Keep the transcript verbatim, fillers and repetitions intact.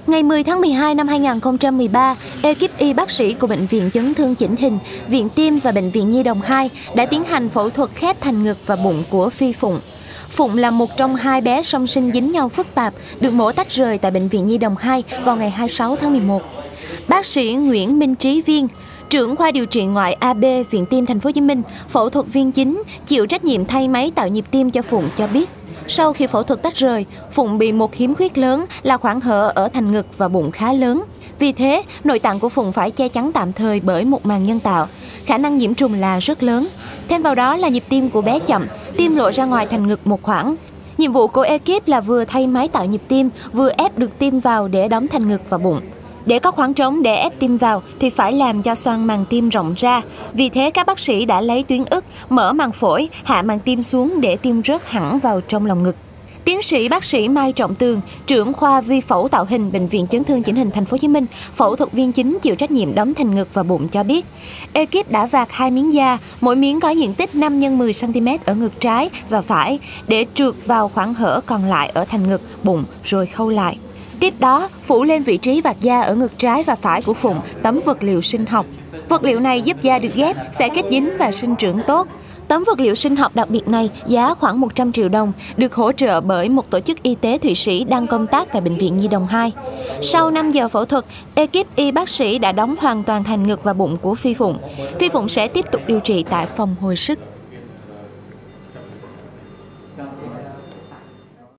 Ngày mười tháng mười hai năm hai nghìn không trăm mười ba, ekip y bác sĩ của Bệnh viện Chấn thương chỉnh hình, Viện Tim và Bệnh viện Nhi đồng hai đã tiến hành phẫu thuật khép thành ngực và bụng của Phi Phụng. Phụng là một trong hai bé song sinh dính nhau phức tạp, được mổ tách rời tại Bệnh viện Nhi đồng hai vào ngày hai mươi sáu tháng mười một. Bác sĩ Nguyễn Minh Trí Viên, trưởng khoa điều trị ngoại A B Viện Tim Thành phố Hồ Chí Minh, phẫu thuật viên chính chịu trách nhiệm thay máy tạo nhịp tim cho Phụng cho biết, sau khi phẫu thuật tách rời, Phụng bị một khiếm khuyết lớn là khoảng hở ở thành ngực và bụng khá lớn. Vì thế, nội tạng của Phụng phải che chắn tạm thời bởi một màng nhân tạo. Khả năng nhiễm trùng là rất lớn. Thêm vào đó là nhịp tim của bé chậm, tim lộ ra ngoài thành ngực một khoảng. Nhiệm vụ của ekip là vừa thay máy tạo nhịp tim, vừa ép được tim vào để đóng thành ngực và bụng. Để có khoảng trống để ép tim vào thì phải làm cho xoang màng tim rộng ra. Vì thế các bác sĩ đã lấy tuyến ức, mở màng phổi, hạ màng tim xuống để tim rớt hẳn vào trong lòng ngực. Tiến sĩ bác sĩ Mai Trọng Tường, trưởng khoa vi phẫu tạo hình Bệnh viện Chấn thương chỉnh hình Thành phố Hồ Chí Minh, phẫu thuật viên chính chịu trách nhiệm đóng thành ngực và bụng cho biết, ekip đã vạc hai miếng da, mỗi miếng có diện tích năm nhân mười xăng ti mét ở ngực trái và phải để trượt vào khoảng hở còn lại ở thành ngực, bụng rồi khâu lại. Tiếp đó, phủ lên vị trí vạc da ở ngực trái và phải của Phụng tấm vật liệu sinh học. Vật liệu này giúp da được ghép sẽ kết dính và sinh trưởng tốt. Tấm vật liệu sinh học đặc biệt này giá khoảng một trăm triệu đồng, được hỗ trợ bởi một tổ chức y tế Thụy Sĩ đang công tác tại Bệnh viện Nhi đồng hai. Sau năm giờ phẫu thuật, ekip y bác sĩ đã đóng hoàn toàn thành ngực và bụng của Phi Phụng. Phi Phụng sẽ tiếp tục điều trị tại phòng hồi sức.